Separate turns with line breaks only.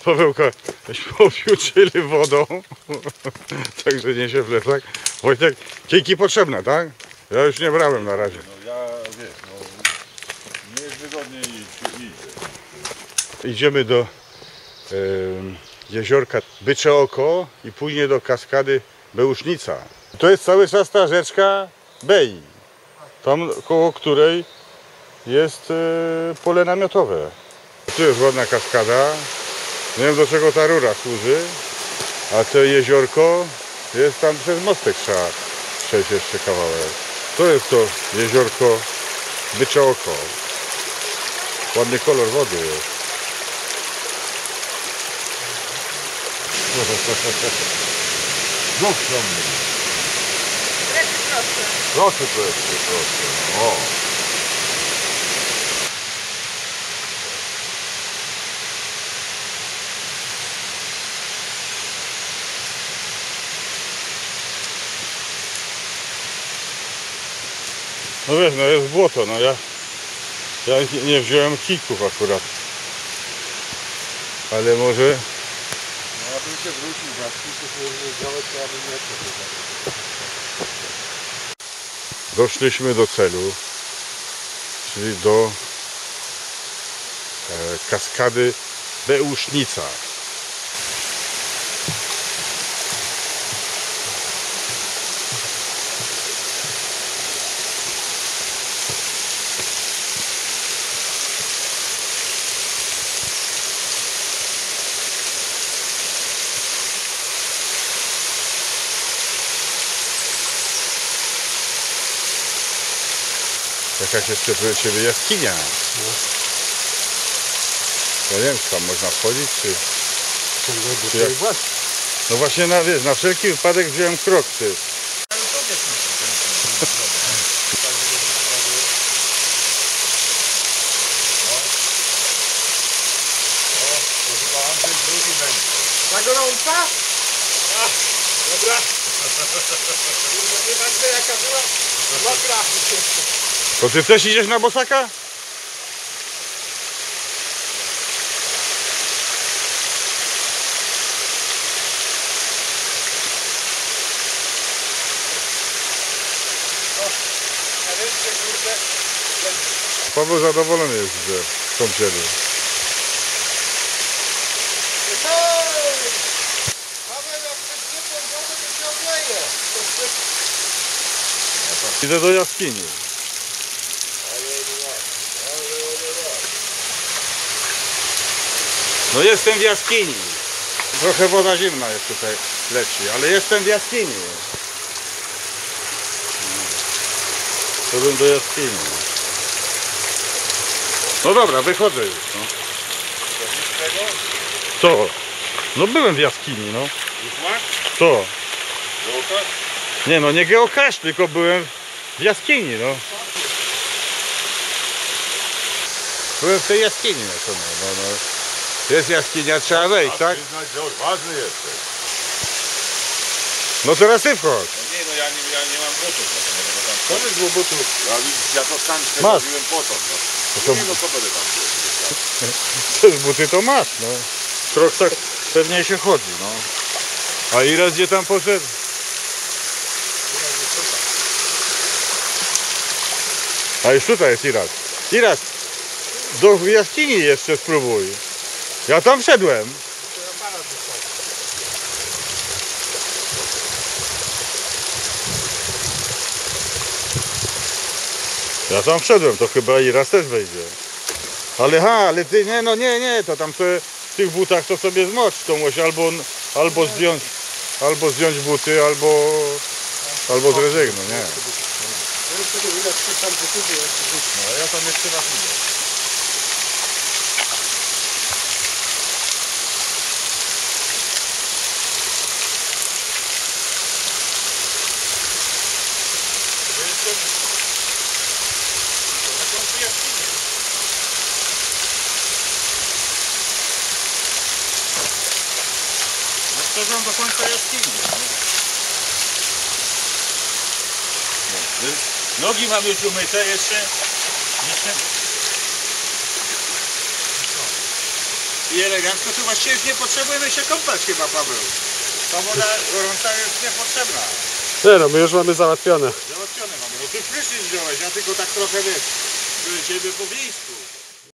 Pawełka żeśmy objuczyli wodą. Także nie się w plecach. Wojtek, kijki potrzebne, tak? Ja już nie brałem na razie.
No ja, wiesz, no nie jest wygodnie iść.
Idziemy do jeziorka Bycze Oko i później do kaskady Bełusznica. To jest cały czas ta rzeczka Bei, tam koło której jest pole namiotowe. Tu jest ładna kaskada, nie wiem do czego ta rura służy, a to jeziorko jest tam przez mostek, trzeba przejść jeszcze kawałek. To jest to jeziorko Bycze Oko. Ładny kolor wody jest.
Znów do mnie. Proszę. O.
No wiesz, no jest błoto, no ja nie wziąłem kijków akurat. Ale może...
No abym się wrócił na to sobie wziąłeś, to ja bym nie chciał.
Doszliśmy do celu, czyli do kaskady Bełusznica. Jakaś jeszcze tu u Ciebie jaskinia. Ja nie wiem, czy tam można wchodzić, czy jak? No właśnie, na wszelki wypadek wziąłem kroksy.
Na gorąca? Dobra. Nie patrzę jaka była mokra.
To Ty też idziesz na bosaka? Paweł zadowolony jest, że w kąpieli. Idę do jaskini. No jestem w jaskini. Trochę woda zimna jest tutaj leci, ale jestem w jaskini. Szedłem do jaskini. No dobra, wychodzę już. No. Co? No byłem w jaskini, no. Co? Nie no, nie geocache, tylko byłem w jaskini, no. Byłem w tej jaskini, no. Jest jaskinia, trzeba wejść, tak?
Przyznać, że odważny jesteś.
No teraz Ty wchodź.
No nie, no ja nie mam butów.
To jest było butów.
Ja to sam
Masz.
zrobiłem po to.
To
Nie no co będę tam.
Też buty to masz, no. W kroksach pewnie się chodzi, no. A Iras gdzie tam poszedł? A już tutaj jest Iras. Iras, do jaskini jeszcze spróbuj. Ja tam wszedłem. Ja tam wszedłem, to chyba Iras też wejdzie. Ale Ty, nie, to tam sobie w tych butach to sobie zmocz tą oś, albo zdjąć buty, albo zrezygnuj, nie.
No ja tam jeszcze raz idę.
Doszedłem do końca jaskini. Nogi mam już umyte jeszcze.
i elegancko, to właściwie nie potrzebujemy się kąpać chyba, Paweł. Ta woda gorąca jest niepotrzebna.
Nie no, my już mamy załatwione.
Załatwione mamy. No ty prysznic wziąłeś, ja tylko tak trochę wiesz, byłem ciebie po wiejsku.